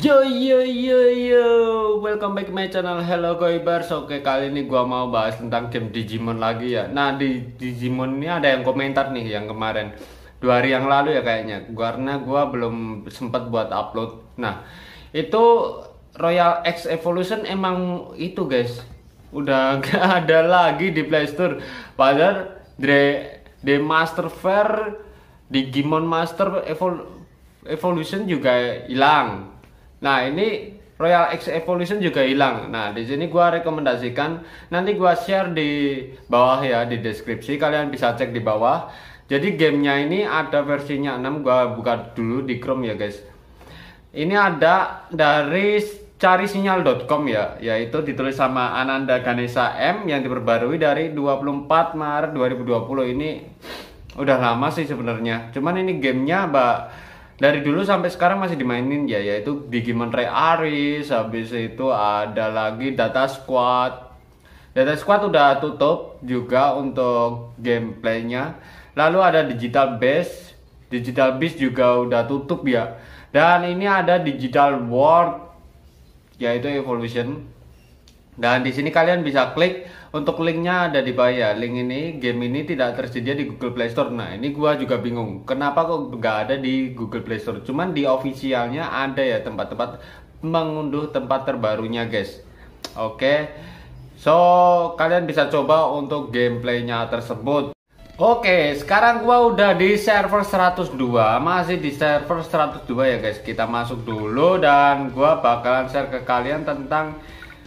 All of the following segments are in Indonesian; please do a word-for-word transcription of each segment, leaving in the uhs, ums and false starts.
Yo yo yo yo, welcome back to my channel. Hello Goibers. Oke, kali ini gua mau bahas tentang game Digimon lagi ya. Nah, di Digimon ini ada yang komentar nih yang kemarin dua hari yang lalu ya kayaknya, karena gua belum sempat buat upload. Nah, itu Royal X Evolution emang itu guys, udah gak ada lagi di Playstore. Padahal The, The Master Fair Digimon Master Evol Evolution juga hilang. Nah, ini Royal X Evolution juga hilang. Nah, di sini gua rekomendasikan, nanti gua share di bawah ya, di deskripsi, kalian bisa cek di bawah. Jadi gamenya ini ada versinya enam, gua buka dulu di Chrome ya guys. Ini ada dari cari sinyal dot com ya, yaitu ditulis sama Ananda Ganesha M yang diperbarui dari dua puluh empat Maret dua ribu dua puluh. Ini udah lama sih sebenarnya. Cuman ini gamenya mbak dari dulu sampai sekarang masih dimainin ya, yaitu Digimon Rey Aris. Habis itu ada lagi Data Squad. Data Squad udah tutup juga untuk gameplaynya. Lalu ada Digital Beast. Digital Beast juga udah tutup ya. Dan ini ada Digital World, yaitu Evolution. Dan di sini kalian bisa klik, untuk linknya ada di bawah ya. Link ini, game ini tidak tersedia di Google Play Store. Nah, ini gua juga bingung, kenapa kok nggak ada di Google Play Store. Cuman di officialnya ada ya, tempat-tempat mengunduh tempat terbarunya guys. Oke, so kalian bisa coba untuk gameplaynya tersebut. Oke, sekarang gua udah di server seratus dua, masih di server seratus dua ya guys. Kita masuk dulu dan gua bakalan share ke kalian tentang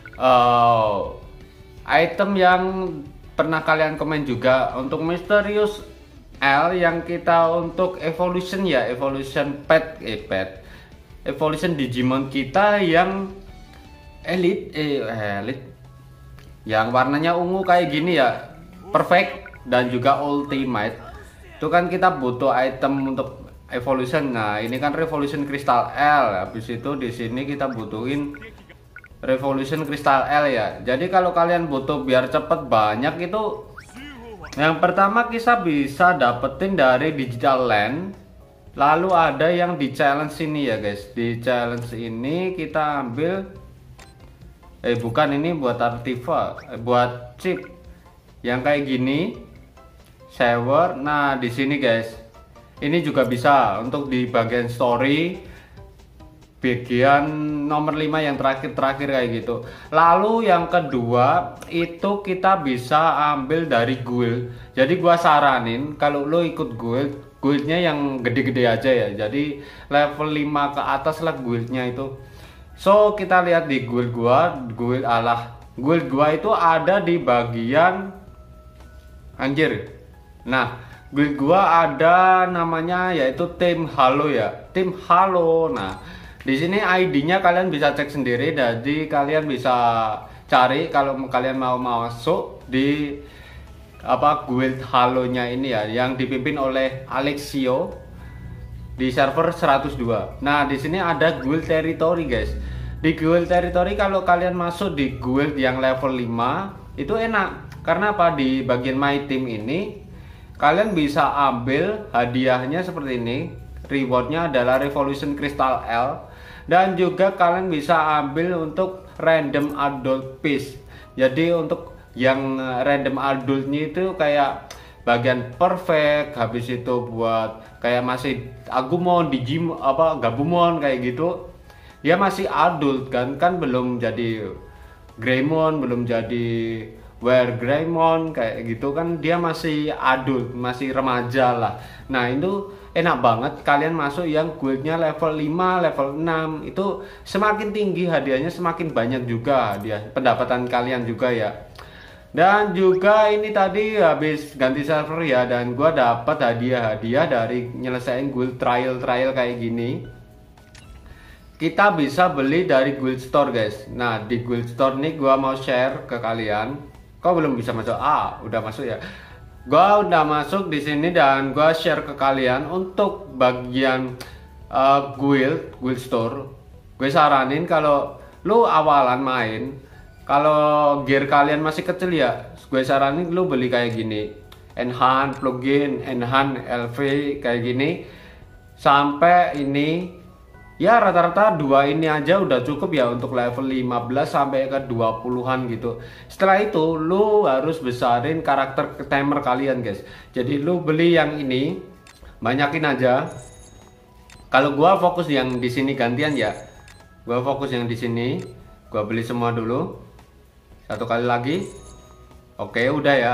Uh, item yang pernah kalian komen juga untuk Mysterious L yang kita untuk evolution ya, evolution pet eh pet evolution Digimon kita yang elite eh elite yang warnanya ungu kayak gini ya, perfect dan juga ultimate. Itu kan kita butuh item untuk evolution. Nah, ini kan Revolution Crystal L. Habis itu di sini kita butuhin Revolution Crystal L ya. Jadi kalau kalian butuh biar cepet banyak itu, yang pertama kita bisa dapetin dari Digital Land. Lalu ada yang di challenge ini ya guys. Di challenge ini kita ambil eh bukan, ini buat artifak, eh, buat chip yang kayak gini, shower. Nah, di sini guys, ini juga bisa untuk di bagian story, bagian nomor lima yang terakhir-terakhir kayak gitu. Lalu yang kedua itu kita bisa ambil dari guild. Jadi gua saranin kalau lo ikut guild, guildnya yang gede-gede aja ya. Jadi level lima ke atas lah guildnya itu. So kita lihat di guild gua, guild alah, guild gua itu ada di bagian anjir. Nah, guild gua ada namanya yaitu Tim Halo ya, Tim Halo. Nah, di sini I D-nya kalian bisa cek sendiri, jadi kalian bisa cari kalau kalian mau masuk di apa guild Halo-nya ini ya, yang dipimpin oleh Alexio di server seratus dua. Nah, di sini ada guild territory guys. Di guild territory kalau kalian masuk di guild yang level lima itu enak. Karena apa? Di bagian my team ini kalian bisa ambil hadiahnya seperti ini. Rewardnya adalah Revolution Crystal L. Dan juga kalian bisa ambil untuk random adult piece. Jadi untuk yang random adultnya itu kayak bagian perfect, habis itu buat kayak masih Agumon, Digimon, apa Gabumon kayak gitu. Dia masih adult kan, kan belum jadi Greymon, belum jadi Were Greymon kayak gitu kan, dia masih adult, masih remaja lah. Nah, itu enak banget kalian masuk yang guildnya level lima, level enam. Itu semakin tinggi hadiahnya semakin banyak juga hadiah, pendapatan kalian juga ya. Dan juga ini tadi habis ganti server ya, dan gua dapat hadiah-hadiah dari nyelesain guild trial-trial kayak gini. Kita bisa beli dari guild store guys. Nah, di guild store nih gua mau share ke kalian. Kok belum bisa masuk? Ah, udah masuk ya. Gua udah masuk di sini dan gua share ke kalian untuk bagian uh, guild, guild store. Gue saranin kalau lu awalan main, kalau gear kalian masih kecil ya, gue saranin lu beli kayak gini. Enhance plugin, enhance L V kayak gini. Sampai ini Ya rata-rata dua ini aja udah cukup ya untuk level lima belas sampai ke dua puluhan gitu. Setelah itu lu harus besarin karakter timer kalian guys. Jadi lu beli yang ini, banyakin aja. Kalau gua fokus yang di sini gantian ya. Gua fokus yang di sini. Gua beli semua dulu. Satu kali lagi. Oke, udah ya.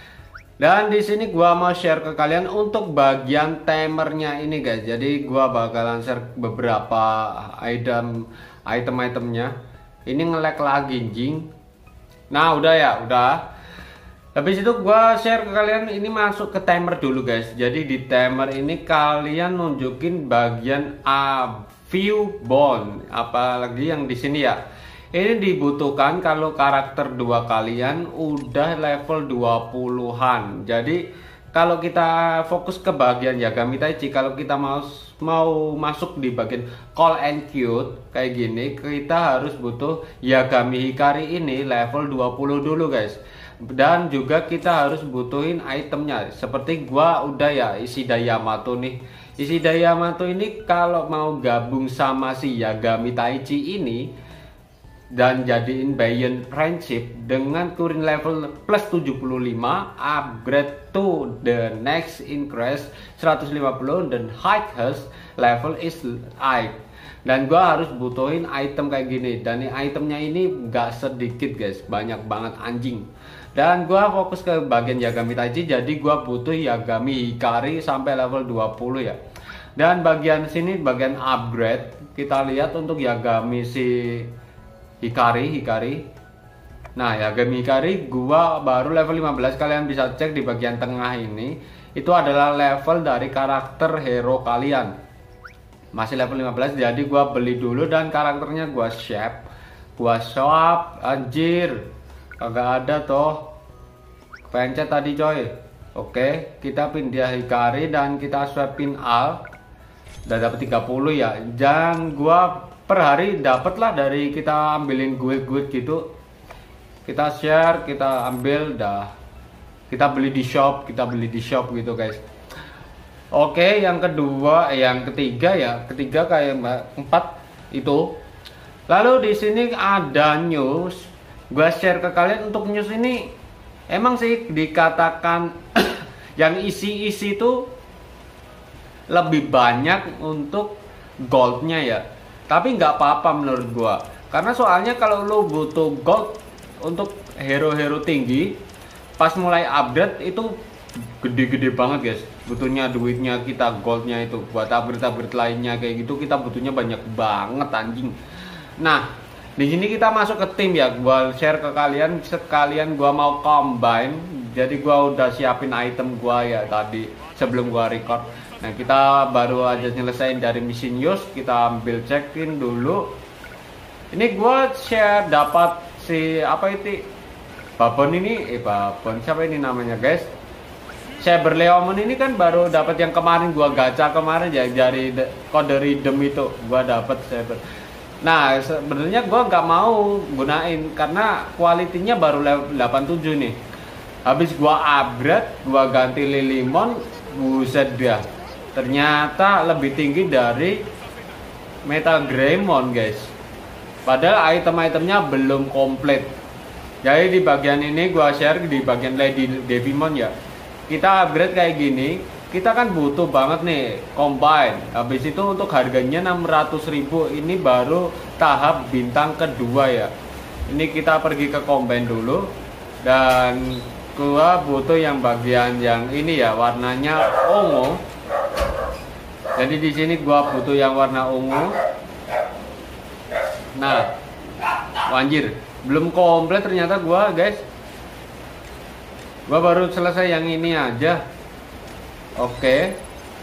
Dan di sini gua mau share ke kalian untuk bagian timernya ini guys. Jadi gua bakalan share beberapa item item-itemnya. Ini nge-lag lagi jing. Nah, udah ya, udah. Habis itu gua share ke kalian ini masuk ke timer dulu guys. Jadi di timer ini kalian nunjukin bagian A view bond, apalagi yang di sini ya. Ini dibutuhkan kalau karakter dua kalian udah level dua puluhan. Jadi kalau kita fokus ke bagian Yagami Taichi, kalau kita mau mau masuk di bagian Call and Cute kayak gini, kita harus butuh Yagami Hikari ini level dua puluh dulu guys. Dan juga kita harus butuhin itemnya. Seperti gua udah ya Ishida Yamato nih. Ishida Yamato ini kalau mau gabung sama si Yagami Taichi ini dan jadiin Beyond Friendship dengan Kurin level plus tujuh puluh lima, upgrade to the next increase seratus lima puluh, dan height has level is eight. Dan gua harus butuhin item kayak gini, dan itemnya ini gak sedikit guys, banyak banget anjing. Dan gua fokus ke bagian Yagami Taichi, jadi gua butuh Yagami Hikari sampai level dua puluh ya. Dan bagian sini bagian upgrade, kita lihat untuk Yagami si Hikari, Hikari. Nah, Yagami Hikari gua baru level lima belas. Kalian bisa cek di bagian tengah ini. Itu adalah level dari karakter hero kalian. Masih level lima belas, jadi gua beli dulu dan karakternya gua shape. Gua swap, anjir. Kagak ada toh. Pencet tadi coy. Oke, kita pindah Hikari dan kita swapin Al. Udah dapat tiga puluh ya. Dan gua per hari dapat lah dari kita ambilin guild-guild gitu, kita share, kita ambil dah, kita beli di shop, kita beli di shop gitu guys. Oke, yang kedua, eh, yang ketiga ya, ketiga kayak empat itu. Lalu di sini ada news, gua share ke kalian. Untuk news ini emang sih dikatakan yang isi-isi itu lebih banyak untuk goldnya ya. Tapi nggak apa-apa menurut gua, karena soalnya kalau lo butuh gold untuk hero-hero tinggi pas mulai upgrade itu gede-gede banget guys. Butuhnya duitnya kita, goldnya itu buat upgrade-upgrade lainnya kayak gitu, kita butuhnya banyak banget anjing. Nah, di sini kita masuk ke tim ya. Gua share ke kalian sekalian, gua mau combine. Jadi gua udah siapin item gua ya tadi sebelum gua record. Nah, kita baru aja nyelesain dari misi news, kita ambil check-in dulu. Ini gua share dapat si apa itu? Babon ini, eh Babon siapa ini namanya guys? Saber Leomon ini kan baru dapat yang kemarin gua gacha kemarin ya, dari kode redeem itu gua dapat Saber. Nah, sebenarnya gua nggak mau gunain karena kualitinya baru level delapan puluh tujuh nih. Habis gua upgrade, gua ganti Lilimon, buset dah. Ternyata lebih tinggi dari Metal Greymon guys. Padahal item-itemnya belum komplit. Jadi di bagian ini gua share di bagian Lady Devimon ya. Kita upgrade kayak gini, kita kan butuh banget nih combine. Habis itu untuk harganya enam ratus ribu, ini baru tahap bintang kedua ya. Ini kita pergi ke combine dulu, dan gua butuh yang bagian yang ini ya, warnanya ungu. Jadi di sini gua butuh yang warna ungu. Nah, anjir, belum komplit ternyata gua, guys. Gua baru selesai yang ini aja. Oke.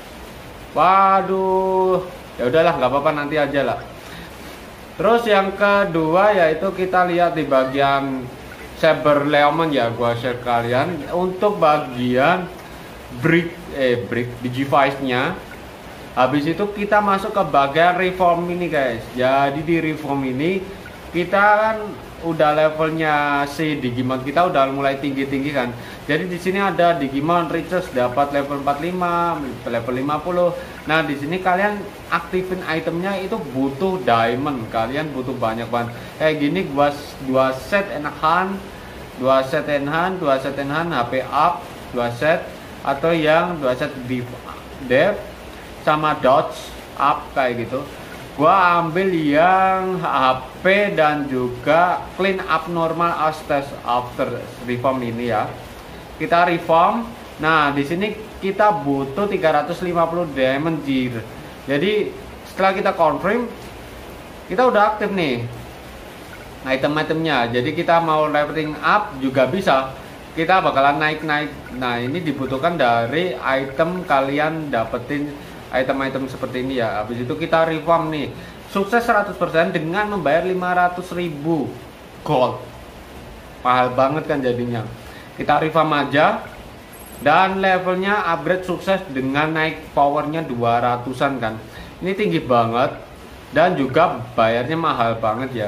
Waduh, ya udahlah, nggak apa-apa, nanti aja lah. Terus yang kedua yaitu kita lihat di bagian Saber Leomon ya, gua share kalian untuk bagian brick eh brick Digivice-nya. Habis itu kita masuk ke bagian reform ini guys. Jadi di reform ini kita kan udah levelnya si Digimon kita udah mulai tinggi-tinggi kan. Jadi di sini ada Digimon Riches dapat level empat puluh lima, level lima puluh. Nah, di sini kalian aktifin itemnya itu butuh diamond. Kalian butuh banyak banget. Kayak gini gua dua set enhance, dua set enhance, dua set enhance H P up, dua set atau yang dua set dev sama dodge up kayak gitu. Gua ambil yang H P dan juga clean up normal after after reform ini ya. Kita reform. Nah, di sini kita butuh tiga ratus lima puluh diamond gear. Jadi setelah kita confirm, kita udah aktif nih item-itemnya. Jadi kita mau leveling up juga bisa. Kita bakalan naik-naik. Nah, ini dibutuhkan dari item kalian dapetin item-item seperti ini ya. Habis itu kita reform nih. Sukses seratus persen dengan membayar lima ratus ribu gold. Mahal banget kan jadinya. Kita reform aja. Dan levelnya upgrade sukses dengan naik powernya dua ratusan kan. Ini tinggi banget. Dan juga bayarnya mahal banget ya.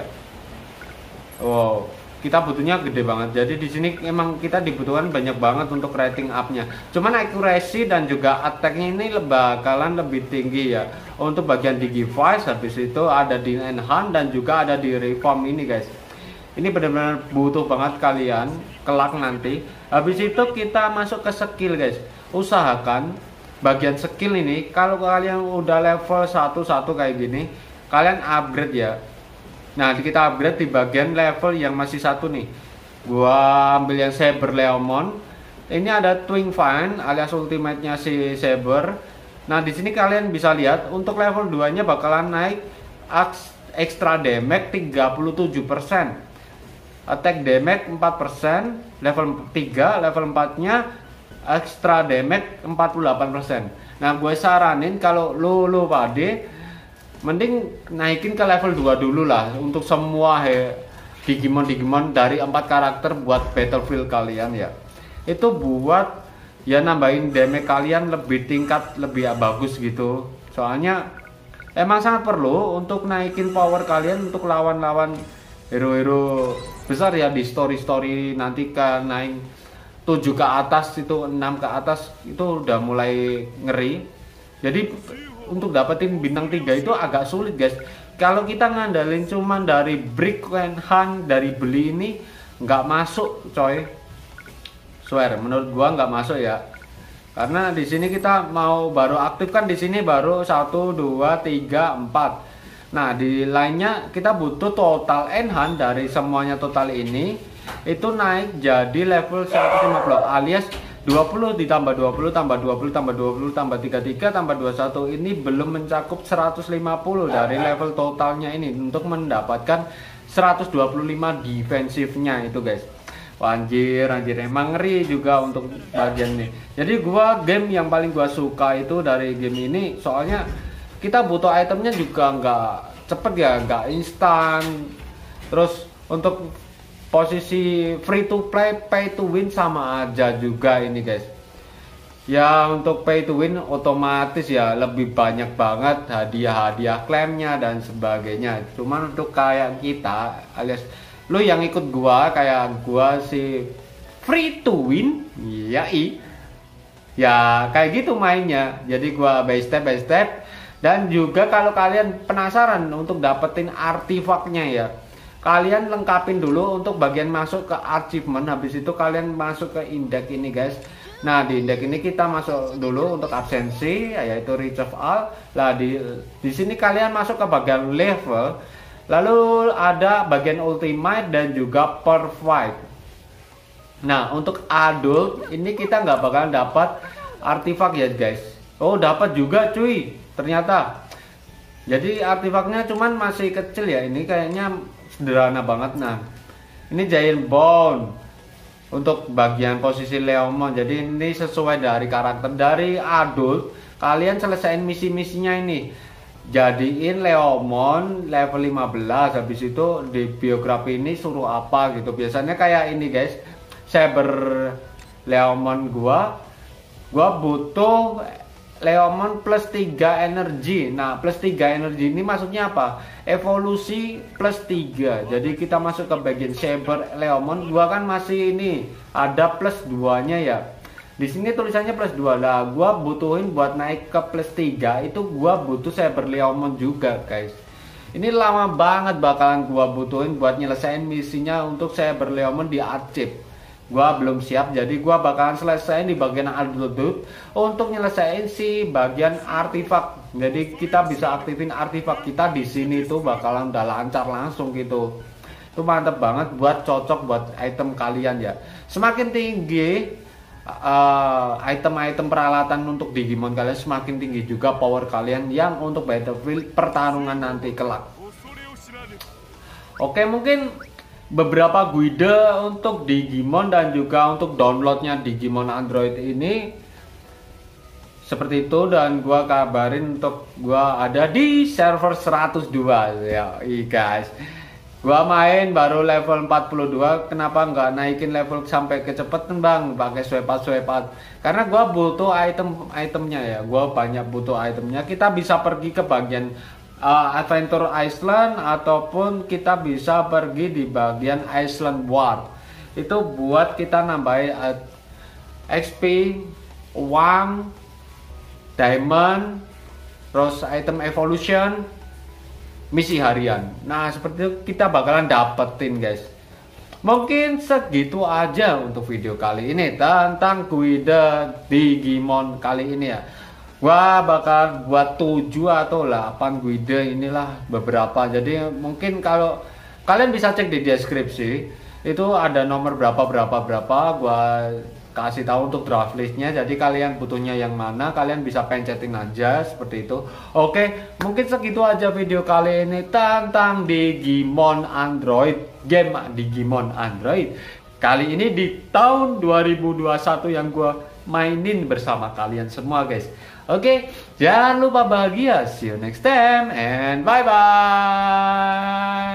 Wow, kita butuhnya gede banget. Jadi di sini emang kita dibutuhkan banyak banget untuk rating up-nya. Cuman accuracy dan juga attack-nya ini bakalan lebih tinggi ya. Untuk bagian Digivice habis itu ada di enhance dan juga ada di reform ini guys. Ini benar-benar butuh banget kalian kelak nanti. Habis itu kita masuk ke skill guys. Usahakan bagian skill ini kalau kalian udah level satu satu kayak gini, kalian upgrade ya. Nah, kita upgrade di bagian level yang masih satu nih. Gua ambil yang Saber Leomon. Ini ada Twin Fan alias ultimate-nya si Saber. Nah, di sini kalian bisa lihat untuk level dua-nya bakalan naik extra damage tiga puluh tujuh persen. Attack damage empat persen, level tiga, level empat-nya extra damage empat puluh delapan persen. Nah, gue saranin kalau lu lu pade mending naikin ke level dua dulu lah untuk semua Digimon Digimon dari empat karakter buat battlefield kalian ya. Itu buat ya nambahin damage kalian lebih tingkat lebih bagus gitu. Soalnya emang sangat perlu untuk naikin power kalian untuk lawan-lawan hero-hero besar ya di story-story nanti kan naik tujuh ke atas itu enam ke atas itu udah mulai ngeri. Jadi untuk dapetin bintang tiga itu agak sulit guys. Kalau kita ngandalin cuman dari brick and hunt dari beli ini nggak masuk coy. Swear menurut gua nggak masuk ya. Karena di sini kita mau baru aktif kan di sini baru satu dua tiga empat. Nah, di lainnya kita butuh total enhance dari semuanya total ini itu naik jadi level seratus lima puluh alias dua puluh ditambah dua puluh tambah dua puluh tambah dua puluh tambah tiga puluh tiga tambah dua puluh satu ini belum mencakup seratus lima puluh dari level totalnya ini untuk mendapatkan seratus dua puluh lima defensifnya itu guys. Wah, anjir anjir emang ngeri juga untuk bagian ini. Jadi gua game yang paling gua suka itu dari game ini soalnya kita butuh itemnya juga nggak cepet ya, nggak instan. Terus untuk posisi free to play, pay to win sama aja juga ini guys. Ya untuk pay to win otomatis ya lebih banyak banget hadiah-hadiah klaimnya dan sebagainya. Cuman untuk kayak kita alias lu yang ikut gua kayak gua si free to win, ya i. Ya kayak gitu mainnya. Jadi gua by step by step. Dan juga kalau kalian penasaran untuk dapetin artifaknya ya, kalian lengkapin dulu untuk bagian masuk ke achievement. Habis itu kalian masuk ke indeks ini guys. Nah, di indeks ini kita masuk dulu untuk absensi yaitu reach of all. Lah di di sini kalian masuk ke bagian level. Lalu ada bagian ultimate dan juga perfect. Nah, untuk adult ini kita nggak bakalan dapat artifak ya guys. Oh, dapat juga cuy. Ternyata jadi artifaknya cuman masih kecil ya, ini kayaknya sederhana banget. Nah, ini giant bone untuk bagian posisi Leomon. Jadi ini sesuai dari karakter dari adult. Kalian selesaiin misi-misinya ini, jadiin Leomon level lima belas. Habis itu di biografi ini suruh apa gitu. Biasanya kayak ini guys, Saber Leomon gua gua butuh Leomon plus tiga energi. Nah, plus tiga energi ini maksudnya apa? Evolusi plus tiga. Jadi kita masuk ke bagian Saber Leomon. Gua kan masih ini ada plus dua nya ya. Di sini tulisannya plus dua lah. Gua butuhin buat naik ke plus tiga itu gua butuh Saber Leomon juga, guys. Ini lama banget bakalan gua butuhin buat nyelesain misinya untuk Saber Leomon di achieve. Gua belum siap, jadi gua bakalan selesai di bagian adult untuk nyelesain si bagian artifak. Jadi kita bisa aktifin artifak kita di sini tuh bakalan udah lancar langsung gitu. Itu mantep banget buat cocok buat item kalian ya. Semakin tinggi item-item uh, peralatan untuk Digimon kalian, semakin tinggi juga power kalian yang untuk battlefield pertarungan nanti kelak. Oke, mungkin beberapa guide untuk Digimon dan juga untuk downloadnya Digimon Android ini seperti itu, dan gua kabarin untuk gua ada di server seratus dua ya guys. Gua main baru level empat puluh dua, kenapa nggak naikin level sampai kecepatan bang pakai swepat swepat? Karena gua butuh item itemnya ya, gua banyak butuh itemnya. Kita bisa pergi ke bagian uh, Adventure Island ataupun kita bisa pergi di bagian Island World. Itu buat kita nambahin uh, X P, uang, diamond, terus item evolution, misi harian. Nah, seperti itu kita bakalan dapetin, guys. Mungkin segitu aja untuk video kali ini tentang guide Digimon kali ini ya. Gua bakal buat tujuh atau delapan guide inilah beberapa. Jadi mungkin kalau kalian bisa cek di deskripsi itu ada nomor berapa berapa berapa gua kasih tahu untuk draft listnya. Jadi kalian butuhnya yang mana, kalian bisa pencetin aja seperti itu. Oke, mungkin segitu aja video kali ini tentang Digimon Android, game Digimon Android kali ini di tahun dua ribu dua puluh satu yang gue mainin bersama kalian semua, guys. Oke, jangan lupa bahagia. See you next time and bye bye.